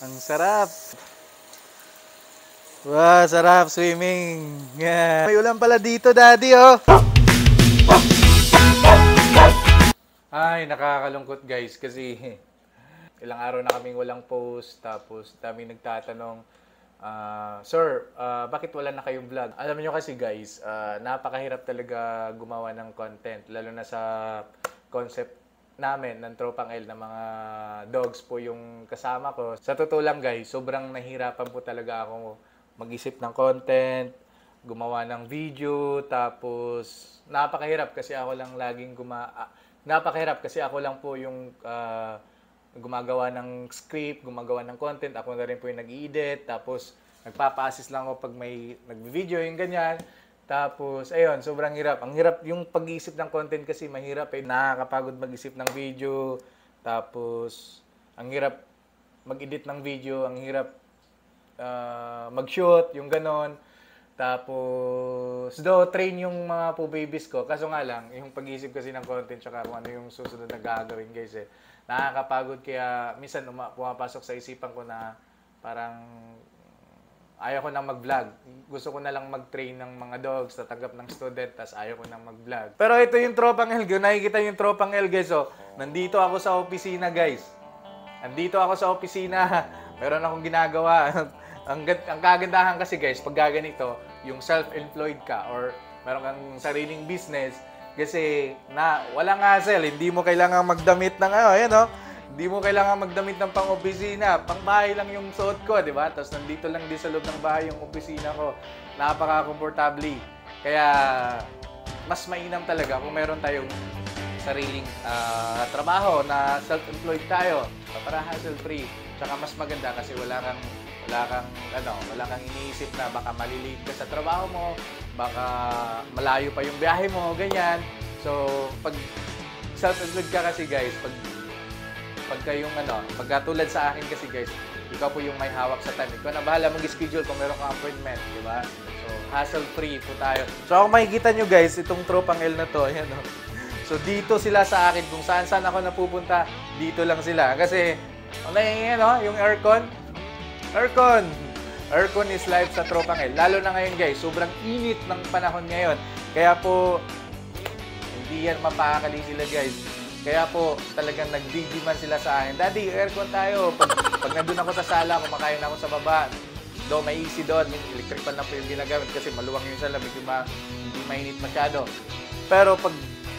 Ang sarap. Wow, sarap swimming. Yeah. May ulan pala dito, Daddy, oh. Ay, nakakalungkot guys kasi ilang araw na kaming walang post tapos daming nagtatanong, Sir, bakit wala na kayong vlog? Alam niyo kasi guys, napakahirap talaga gumawa ng content lalo na sa concept namin ng Tropang L na mga dogs po yung kasama ko. Sa totoo lang guys, sobrang nahirapan po talaga ako mag-isip ng content, gumawa ng video, tapos napakahirap kasi ako lang laging napakahirap kasi ako lang po yung gumagawa ng script, gumagawa ng content, ako na rin po yung nag-i-edit, tapos nagpapa-assist lang ako pag may nag-video, yung ganyan. Tapos, ayun, sobrang hirap. Ang hirap yung pag-iisip ng content kasi mahirap eh. Nakakapagod mag-isip ng video. Tapos, ang hirap mag-edit ng video. Ang hirap mag-shoot, yung ganon. Tapos, train yung mga po babies ko. Kaso nga lang, yung pag-iisip kasi ng content tsaka kung ano yung susunod na gagawin guys eh. Nakakapagod kaya minsan pumapasok sa isipan ko na parang ayaw ko nang mag-vlog. Gusto ko na lang mag-train ng mga dogs, tatanggap ng student, tas ayaw ko nang mag-vlog. Pero ito yung Tropang L. Nakikita yung Tropang L, guys. Oh. Nandito ako sa opisina, guys. Nandito ako sa opisina. Meron akong ginagawa. ang kagandahan kasi, guys, pag gaganito, yung self-employed ka or meron kang sariling business, kasi walang hassle. Hindi mo kailangan magdamit ng ayan, oh. Hindi mo kailangan magdamit ng pang-opisina. Pang-bahay lang yung suot ko, di ba? Tapos nandito lang din sa loob ng bahay yung opisina ko. Napaka-komportable. Kaya, mas mainam talaga kung meron tayong sariling trabaho na self-employed tayo. Para hassle-free. Tsaka mas maganda kasi wala kang iniisip na baka malilate ka sa trabaho mo, baka malayo pa yung biyahe mo, ganyan. So, pag self-employed ka kasi guys, pagka tulad sa akin kasi guys, ikaw po yung may hawak sa time. Ikaw na bahala mag-schedule kung meron kang appointment, di ba? So, hassle-free po tayo. So, kung makikita nyo guys, itong Tropang L na to, ayan o. So, dito sila sa akin. Kung saan-saan ako napupunta, dito lang sila. Kasi, yung aircon. Aircon is life sa Tropang L. Lalo na ngayon guys, sobrang init ng panahon ngayon. Kaya po, hindi yan mapakakali sila guys. Kaya po, talagang nagdidiman sila sa akin. Daddy, aircon tayo. Pag nandun ako sa sala, kumakain ako sa baba. May AC doon. Electric fan na po yung ginagamit kasi maluwang yung sala. Medyo hindi mainit masyado. Pero pag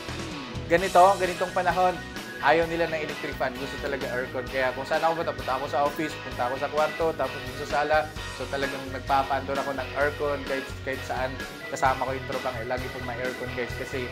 ganitong panahon, ayaw nila ng electric fan. Gusto talaga aircon. Kaya kung saan ako punta ako sa office, punta ako sa kwarto, tapos dito sa sala. So talagang nagpapaandor ako ng aircon kahit saan. Kasama ko yung Tropang L. Lagi pong may aircon guys. Kasi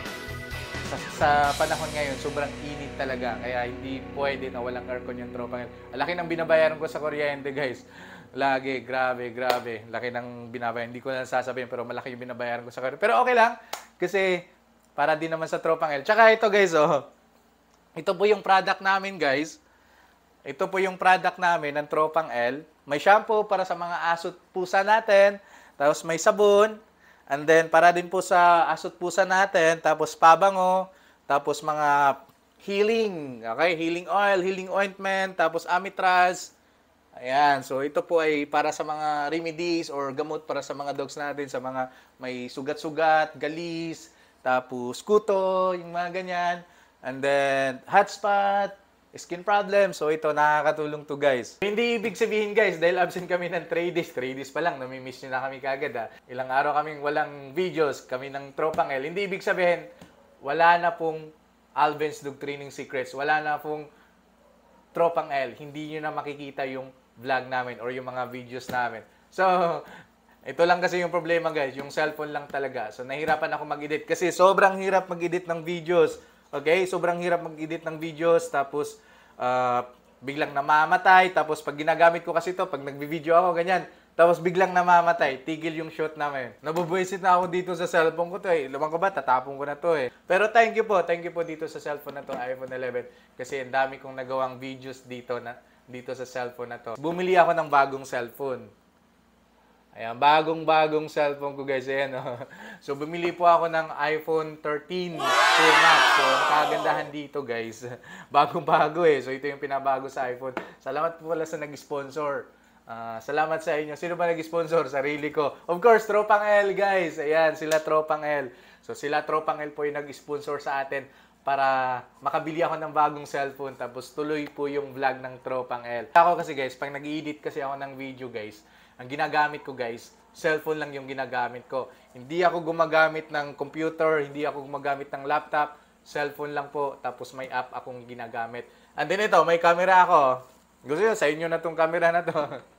sa panahon ngayon, sobrang init talaga. Kaya hindi pwede na walang aircon yung Tropang L. Laki ng binabayaran ko sa kuryente, guys. Lagi, grabe. Laki ng binabayaran. Hindi ko na sasabihin, pero malaki yung binabayaran ko sa kuryente. Pero okay lang, kasi para din naman sa Tropang L. Tsaka ito, guys, oh. Ito po yung product namin, guys. Ito po yung product namin ng Tropang L. May shampoo para sa mga aso't pusa natin. Tapos may sabon. And then, para din po sa aso't pusa natin, tapos pabango, tapos mga healing, okay? Healing oil, healing ointment, tapos amitraz. Ayan, so ito po ay para sa mga remedies or gamot para sa mga dogs natin, sa mga may sugat-sugat, galis, tapos kuto, yung mga ganyan. And then, hot spot, skin problem. So ito, nakakatulong to guys. Hindi ibig sabihin guys, dahil absent kami ng 3 days. 3 days pa lang, namimiss nyo na kami kagad ha. Ilang araw kaming walang videos, kami ng Tropang L. Hindi ibig sabihin, wala na pong Alvin's Dog Training Secrets. Wala na pong Tropang L. Hindi nyo na makikita yung vlog namin or yung mga videos namin. So, ito lang kasi yung problema guys, yung cellphone lang talaga. So, nahirapan ako mag-edit kasi sobrang hirap mag-edit ng videos. Okay, sobrang hirap mag-edit ng videos, tapos biglang namamatay, tapos pag ginagamit ko kasi to, pag nagbi-video ako, ganyan, tapos biglang namamatay, tigil yung shoot namin. Nabubuisit na ako dito sa cellphone ko to eh. Lumang ko ba, tatapon ko na to eh. Pero thank you po dito sa cellphone na to, iPhone 11, kasi ang dami kong nagawang videos dito sa cellphone na to. Bumili ako ng bagong cellphone. Ayan, bagong-bagong cellphone ko guys. Ayan, oh. So, bumili po ako ng iPhone 13 Pro Max. So, ang kagandahan dito guys, bagong-bago eh. So, ito yung pinabago sa iPhone. Salamat po pala sa nag-sponsor. Salamat sa inyo. Sino ba nag-sponsor? Sarili ko. Of course, Tropang L guys. Ayan, sila Tropang L. So, sila Tropang L po yung nag-sponsor sa atin para makabili ako ng bagong cellphone. Tapos, tuloy po yung vlog ng Tropang L. Ako kasi guys, pag nag-edit kasi ako ng video guys, ang ginagamit ko guys, cellphone lang yung ginagamit ko. Hindi ako gumagamit ng computer, hindi ako gumagamit ng laptop, cellphone lang po, tapos may app akong ginagamit. And then ito, may camera ako. Gusto nyo, sa inyo na tong camera na to.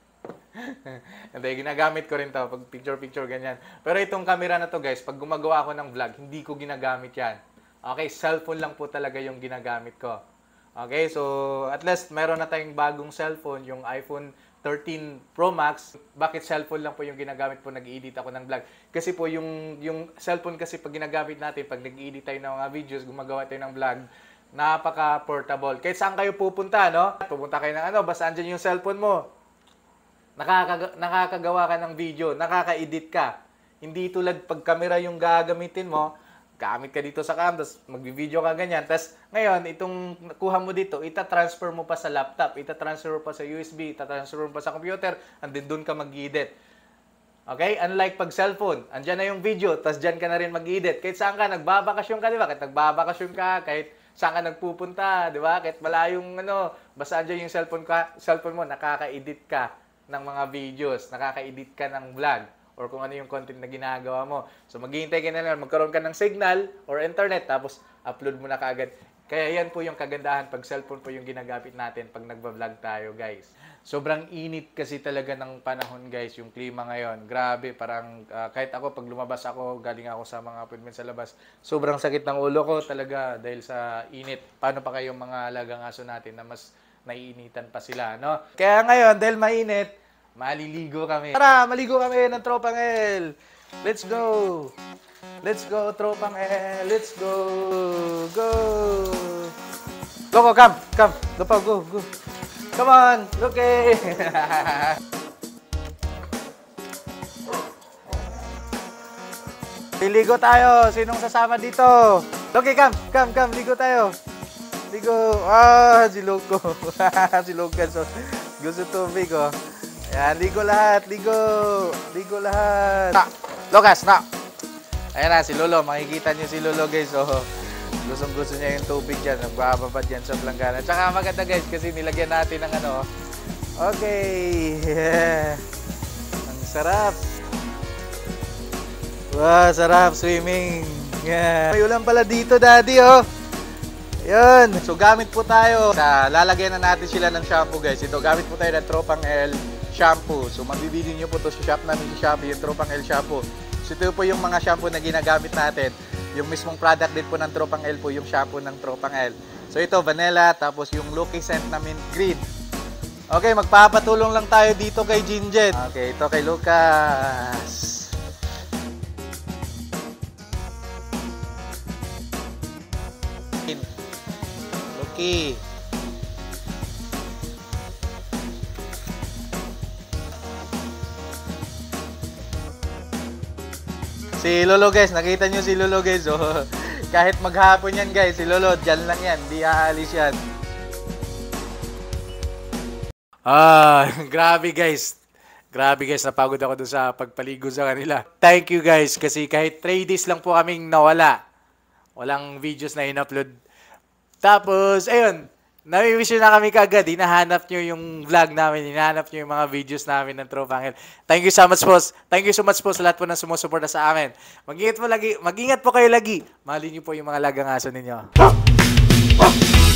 Hindi, ginagamit ko rin to, pag picture-picture, ganyan. Pero itong camera na to guys, pag gumagawa ako ng vlog, hindi ko ginagamit yan. Okay, cellphone lang po talaga yung ginagamit ko. Okay, so at least meron na tayong bagong cellphone, yung iPhone 13 Pro Max. Bakit cellphone lang po yung ginagamit po nag-edit ako ng vlog? Kasi po yung cellphone kasi pag ginagamit natin, pag nag-edit tayo ng mga videos, gumagawa tayo ng vlog, napaka-portable. Kahit saan kayo pupunta, no? Pupunta kayo ng basta andyan yung cellphone mo. Nakakagawa ka ng video, nakaka-edit ka. Hindi tulad pag camera yung gagamitin mo, gamit ka dito sa cam, tapos mag-video ka ganyan. Tapos ngayon, itong kuha mo dito, ita-transfer mo pa sa laptop, ita-transfer mo pa sa USB, ita-transfer mo pa sa computer, and then doon ka mag-edit. Okay? Unlike pag cellphone, andyan na yung video, tapos dyan ka na rin mag-edit. Kahit saan ka, nagbabakasyon ka, di ba? Kahit nagbabakasyon ka, kahit saan ka nagpupunta, di ba? Kahit malayong basta andyan yung cellphone mo, nakaka-edit ka ng mga videos, nakaka-edit ka ng vlog, or kung ano yung content na ginagawa mo. So, maghihintay ka na lang, magkaroon ka ng signal or internet, tapos upload mo na kaagad. Kaya yan po yung kagandahan pag cellphone po yung ginagamit natin pag nagba-vlog tayo, guys. Sobrang init kasi talaga ng panahon, guys, yung klima ngayon. Grabe, parang kahit ako, pag lumabas ako, galing ako sa mga appointment sa labas, sobrang sakit ng ulo ko talaga dahil sa init. Paano pa kayong mga alagang aso natin na mas naiinitan pa sila, no? Kaya ngayon, dahil mainit, maliligo kami. Tara, maligo kami ng Tropang L. Let's go. Let's go, Tropang L. Let's go. Go. Go, come. Go pa, go. Come on. Okay. Liligo tayo. Sinong sasama dito? Okay, come. Ligo tayo. Ligo. Si Loco. Si Loco. Gusto tubig, oh. Ayan, ligo lahat. Ligo lahat. Lucas, na. Ayan na, si Lolo. Makikita niyo si Lolo, guys. Oh, gustong-gusto niya yung tubig dyan. Nagbababad yan sa planggana. Tsaka maganda, guys, kasi nilagyan natin ng Okay. Yeah. Ang sarap. Wow, sarap swimming. Yeah. May ulan pala dito, Daddy, oh. Yun. So, gamit po tayo. Lalagyan na natin sila ng shampoo, guys. Ito, gamit po tayo ng Tropang L shampoo. So, mabibili nyo po ito sa shop namin sa Shopee, yung Tropang L shampoo. So, ito po yung mga shampoo na ginagamit natin. Yung mismong product din po ng Tropang L po, yung shampoo ng Tropang L. So, ito, vanilla, tapos yung Lucky Scent na mint green. Okay, magpapatulong lang tayo dito kay Jinjet. Okay, ito kay Lucas. Lucky. Si Lolo, guys, nakita nyo si Lolo, guys. Oh, kahit maghapon yan, guys, si Lolo, dyan lang yan, di aalis yan. Grabe, guys. Grabe, guys, napagod ako doon sa pagpaligo sa kanila. Thank you, guys, kasi kahit 3 days lang po kaming nawala. Walang videos na in-upload. Tapos, ayun, nami-wish na kami kagad. Hinahanap nyo yung vlog namin. Hinahanap nyo yung mga videos namin ng Tropang L. Thank you so much po. Thank you so much po sa lahat po ng sumusuporta sa amin. Mag-ingat po kayo lagi. Mag-ingat po kayo lagi. Mahalin nyo po yung mga lagang aso ninyo.